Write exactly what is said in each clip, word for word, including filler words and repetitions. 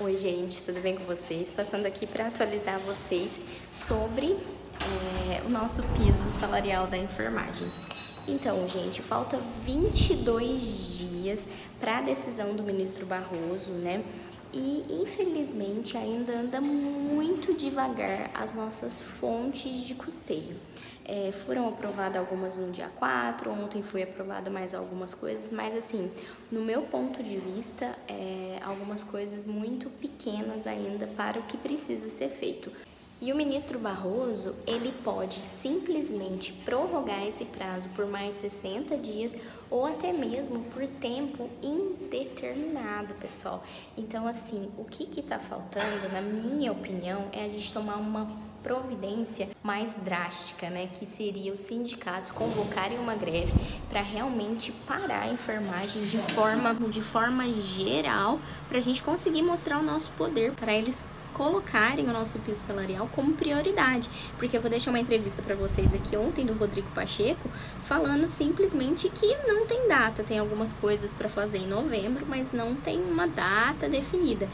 Oi gente, tudo bem com vocês? Passando aqui para atualizar vocês sobre é, o nosso piso salarial da enfermagem. Então, gente, falta vinte e dois dias para a decisão do ministro Barroso, né? E, infelizmente, ainda anda muito devagar as nossas fontes de custeio. É, foram aprovadas algumas no dia quatro, ontem foi aprovada mais algumas coisas, mas assim, no meu ponto de vista, é, algumas coisas muito pequenas ainda para o que precisa ser feito. E o ministro Barroso, ele pode simplesmente prorrogar esse prazo por mais sessenta dias ou até mesmo por tempo indeterminado, pessoal. Então, assim, o que que tá faltando, na minha opinião, é a gente tomar uma providência mais drástica, né, que seria os sindicatos convocarem uma greve para realmente parar a enfermagem de forma, de forma geral, para a gente conseguir mostrar o nosso poder, para eles colocarem o nosso piso salarial como prioridade, porque eu vou deixar uma entrevista para vocês aqui ontem do Rodrigo Pacheco falando simplesmente que não tem data, tem algumas coisas para fazer em novembro, mas não tem uma data definida.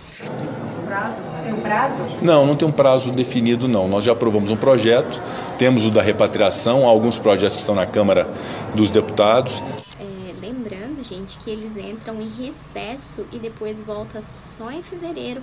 Prazo? Tem um prazo? Não, não tem um prazo definido não, nós já aprovamos um projeto, temos o da repatriação, alguns projetos que estão na Câmara dos Deputados. É, lembrando, gente, que eles entram em recesso e depois volta só em fevereiro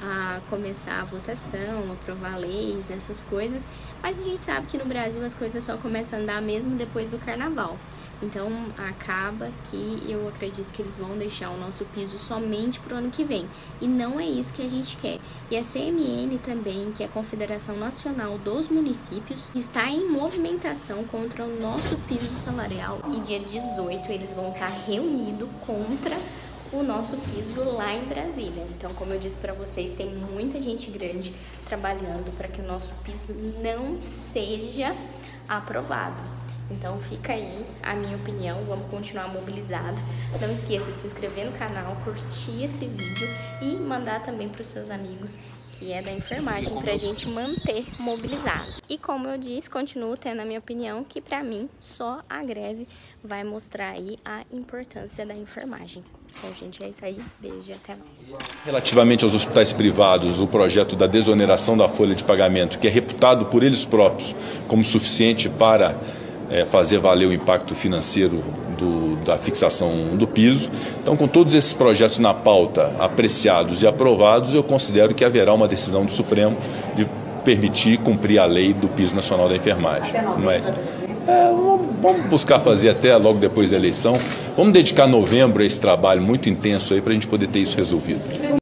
a começar a votação, aprovar leis, essas coisas, mas a gente sabe que no Brasil as coisas só começam a andar mesmo depois do carnaval. Então acaba que eu acredito que eles vão deixar o nosso piso somente para o ano que vem, e não é isso que a gente quer. E a C M N também, que é a Confederação Nacional dos Municípios, está em movimentação contra o nosso piso salarial, e dia dezoito eles vão estar reunidos contra o nosso piso lá em Brasília. Então, como eu disse para vocês, tem muita gente grande trabalhando para que o nosso piso não seja aprovado. Então, fica aí a minha opinião, vamos continuar mobilizados. Não esqueça de se inscrever no canal, curtir esse vídeo e mandar também para os seus amigos que é da enfermagem, para a gente manter mobilizados. E como eu disse, continuo tendo a minha opinião, que para mim só a greve vai mostrar aí a importância da enfermagem. Bom, gente, é isso aí. Beijo e até mais. Relativamente aos hospitais privados, o projeto da desoneração da folha de pagamento, que é reputado por eles próprios como suficiente para é, fazer valer o impacto financeiro do, da fixação do piso. Então, com todos esses projetos na pauta, apreciados e aprovados, eu considero que haverá uma decisão do Supremo de permitir cumprir a lei do piso nacional da enfermagem. Mas, é, vamos buscar fazer até logo depois da eleição. Vamos dedicar novembro a esse trabalho muito intenso aí para a gente poder ter isso resolvido.